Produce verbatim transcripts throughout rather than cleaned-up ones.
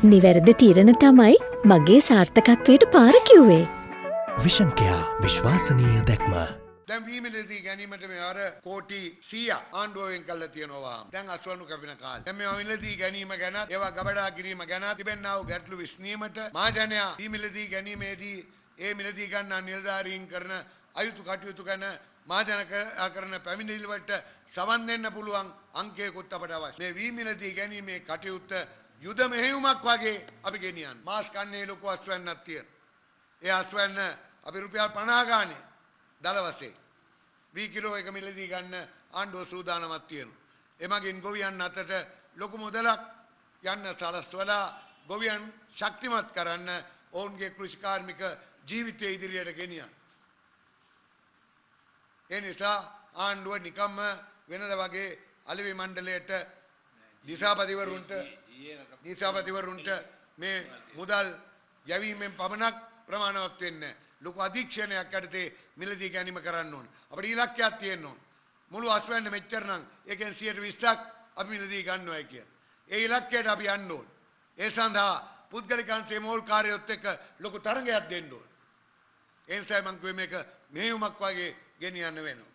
නිවැරදි තීරණ තමයි මගේ සාර්ථකත්වයට පාර කිව්වේ. විෂන් කෙයා විශ්වාසනීය දැක්ම. දැන් වීමිලදී ගැනීමට මේ අර කෝටි සීයක් ආණ්ඩුවෙන් කළා තියෙනවා. දැන් අස්වනු කැපෙන කාලේ. දැන් මේ වීමිලදී ගැනීම ගැන ඒවා ගබඩා කිරීම ගැන තිබෙනා වූ ගැටලු විශ්නීමට මහජනයා වීමිලදී ගැනීමේදී ඒ මිලදී ගන්නා නිලධාරීන් කරන අයුතු කටයුතු ගැන මහජන කරන පැමිණිලි වලට සවන් දෙන්න පුළුවන් අංකයකුත් අපට අවශ්‍යයි. මේ වීමිලදී ගැනීමේ කටයුත්ත යුද මෙහෙයුමක් වගේ අපි ගෙනියන්න. මාස් කන්නේ ලොකු අස්වැන්නක් තියෙන. ඒ අස්වැන්න අපි රුපියල් පනහ ගානේ දල වශයෙන් වී කිලෝ එක මිලදී ගන්න ආණ්ඩුව සූදානමක් තියෙනවා. එමගින් ගොවියන් අතට ලොකු මුදලක් යන්න සලස්වලා ගොවියන් ශක්තිමත් කරන්න ඔවුන්ගේ කෘෂිකාර්මික ජීවිතය ඉදිරියට ගෙනියන්න. ඒ නිසා ආණ්ඩුව නිකම්ම වෙනද වගේ අලෙවි මණ්ඩලයට දිසාපතිවරුන්ට දිසාපතිවරුන්ට මේ මුදල් යැවීමෙන් පමණක් ප්‍රමාණවත් වෙන්නේ ලොකු අධීක්ෂණයක් යටතේ මිලදී ගැනීම කරන්න ඕන. අපිට ඉලක්කයක් තියෙන්න ඕන. මුළු අස්වැන්න මෙච්චර නම් ඒකෙන් සියයට විස්සක් අපි මිලදී ගන්නවයි කියලා. ඒ ඉලක්කයට අපි යන්න ඕන. ඒ සඳහා පුද්ගලික අංශයේ මූල්කාරයොත් එක්ක ලොකු තරගයක් දෙන්න ඕන. ඒ නිසා මම කිව්වේ මේක මෙහෙයුමක් වගේ ගෙනියන්න වෙනවා.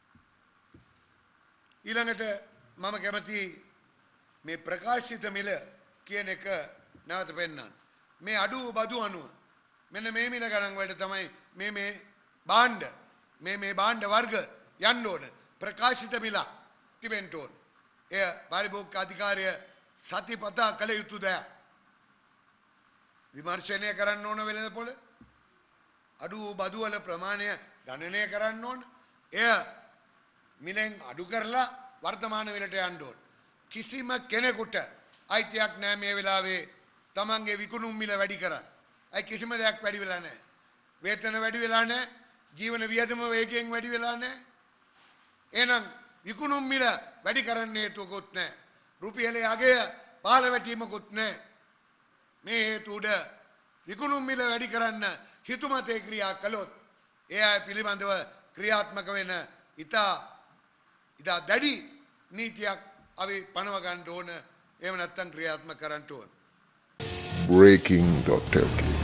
ඊළඟට මම කැමති මේ ප්‍රකාශිත මිල කියන එක නැවත පෙන්නන්න. මේ අඩු බදු අනුව මෙන්න මේ මිල ගණන් වලට තමයි මේ මේ භාණ්ඩ මේ මේ භාණ්ඩ වර්ග යන්න ඕන. ප්‍රකාශිත මිලක් තිබෙන්න ඕන. එය පරිභෝගික අධිකාරිය සතිපතා කළ යුතු දෙයක්. විමර්ශනය කරන්න ඕන වෙළඳපොළ අඩු බදු වල ප්‍රමාණය ගණනය කරන්න ඕන. එය මිලෙන් අඩු කරලා වර්තමාන මිලට යන්න ඕන. කිසිම කෙනෙකුට අයිතියක් නැහැ මේ වෙලාවේ තමන්ගේ විකුණුම් මිල වැඩි කරන්න. අයි කිසිම දෙයක් වැඩි වෙලා නැහැ. වේතන වැඩි වෙලා නැහැ. ජීවන වියදම වේගයෙන් වැඩි වෙලා නැහැ. එහෙනම් විකුණුම් මිල වැඩි කරන්න හේතුවකුත් නැහැ. රුපියලේ අගය පහළ වැටීමකුත් නැහැ. මේ හේතු උඩ විකුණුම් මිල වැඩි කරන්න හිතුමතේ ක්‍රියා කළොත් ඒ අය පිළිබඳව ක්‍රියාත්මක වෙන ඉතා ඉතා දැඩි නීතියක් අපි පනව ගන්න ඕන. එහෙම නැත්නම් ක්‍රියාත්මක කරන්න ඕන. breaking dot l k